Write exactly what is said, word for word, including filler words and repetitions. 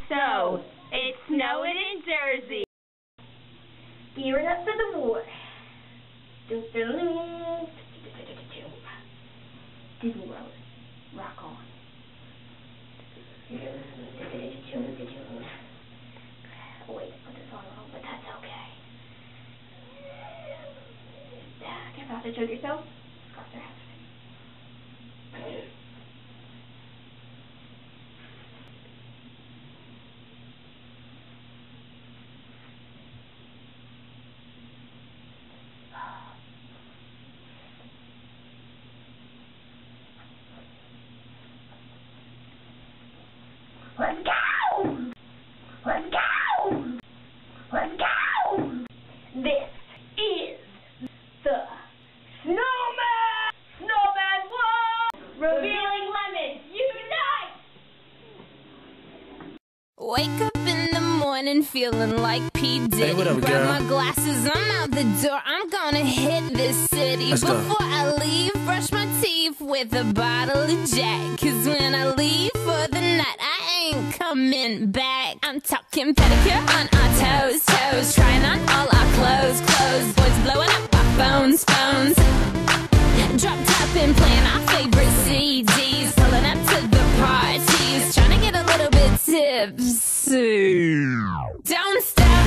So, it's snowing in Jersey. Gearing up for the war. Disney World. Rock on. Oh wait, I put this on wrong, but that's okay. Careful, have to choke yourself. Cross your hands. Let's go! Let's go! Let's go! This is the Snowman! Snowman World! Revealing Lemons, unite! Wake up in the morning feeling like P. Diddy. Hey, what up, Grab girl? my glasses, I'm out the door. I'm gonna hit this city. Let's go. Before I leave, brush my teeth with a bottle of Jack. Cause when I leave for the night, I ain't coming back. I'm talking pedicure on our toes, toes. Trying on all our clothes, clothes. Boys blowing up our phones, phones. Drop top and playing our favorite C Ds. Pulling up to the parties. Trying to get a little bit tipsy. Don't stop.